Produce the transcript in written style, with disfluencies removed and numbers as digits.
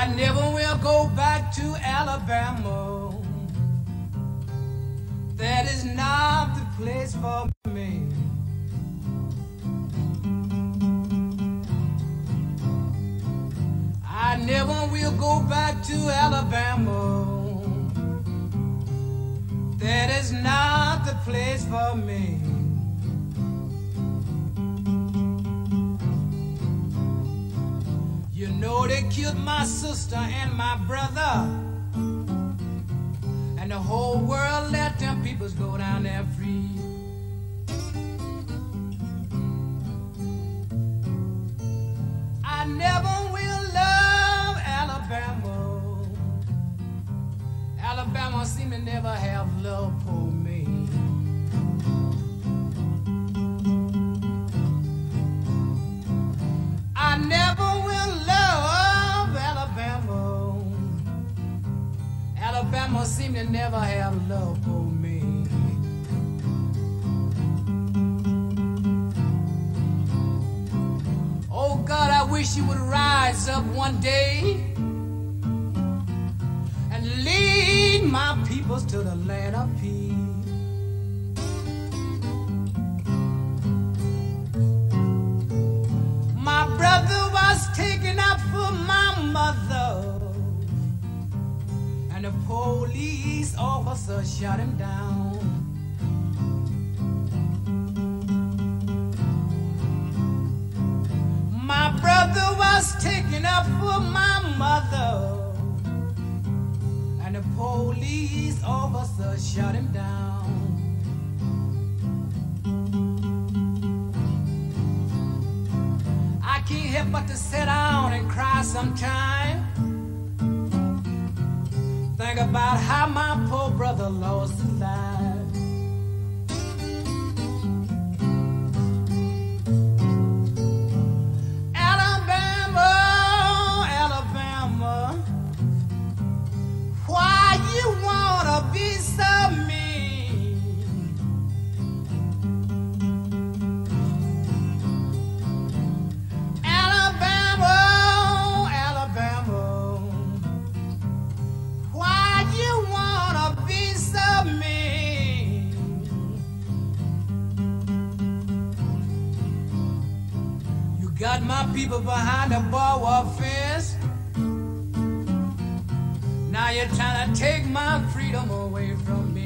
I never will go back to Alabama. That is not the place for me. I never will go back to Alabama. That is not the place for me. You know they killed my sister and my brother, and the whole world let them peoples go down there free. I never will love Alabama. Alabama seem to never have love for me. I never will love Alabama. Alabama seem to never have love for me. Oh God, I wish you would rise up one day and lead my peoples to the land of peace. My brother was taken up for my mother, and the police officer shot him down. My brother was taken up for my mother, and the police officer shot him down. I can't help but to sit down and cry sometime. Think about how my poor brother lost his life. Alabama, Alabama, why you wanna be so mean? Alabama, Alabama, why you wanna be so mean? You got my people behind the barbed fence. Now you're trying to take my freedom away from me.